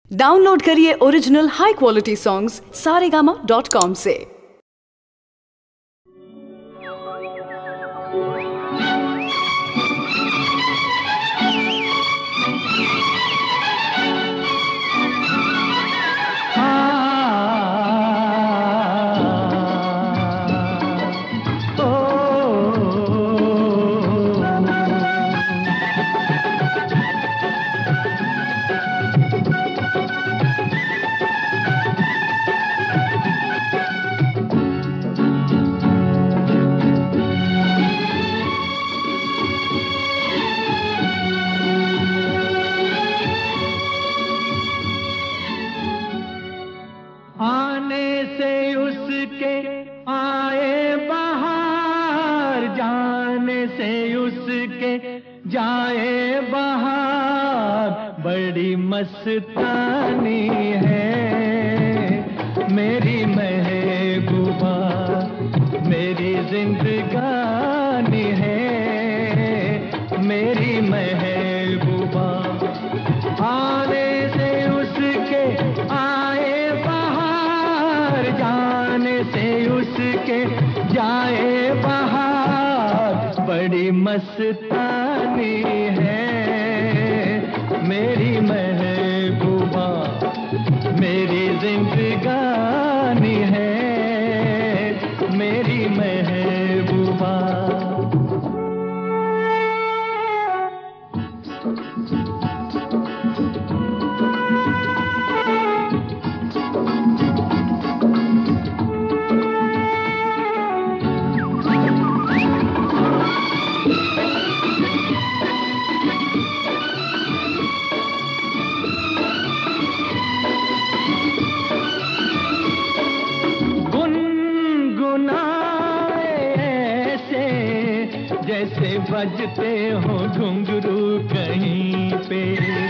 Download करिए original high quality songs saregama.com से। आने से उसके आए बहार, जाने से उसके जाए बहार। बड़ी मस्तानी है मेरी महबूबा, मेरी जिंदगानी है मेरी महबूबा। आने से उसके आए जाने से उसके जाए बहार। बड़ी मस्तानी है मेरी महबूबा, मेरी जिंदगानी है मेरी महबूबा। जैसे बजते हो घुंघरू कहीं पे,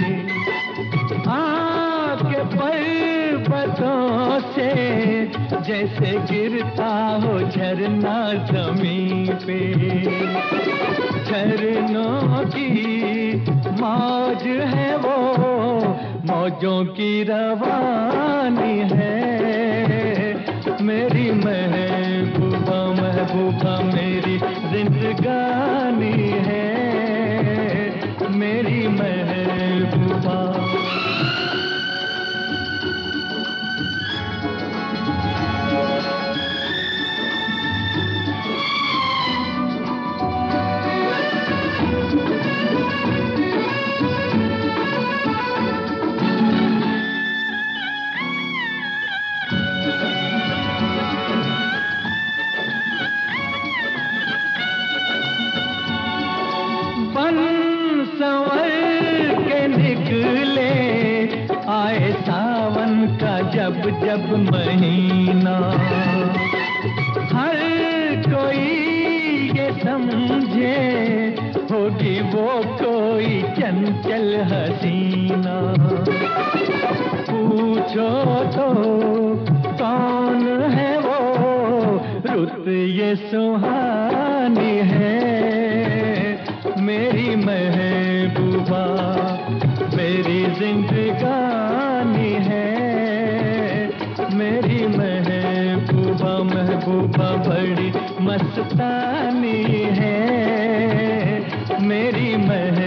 आके पर्वतों से जैसे गिरता हो झरना जमीन पे। झरनों की मौज है वो, मौजों की रवानी है मेरी महबूबा, महबूबा मेरी जिंदगानी है मेरी महबूबा। संवर के निकले आए सावन का जब जब महीना। हर कोई ये समझे होगी वो कोई चंचल हसीना। पूछो तो कौन है वो, रुत ये सुहानी है मेरी महबूबा, मेरी जिंदगानी है मेरी महबूबा, महबूबा बड़ी मस्तानी है मेरी महबूबा।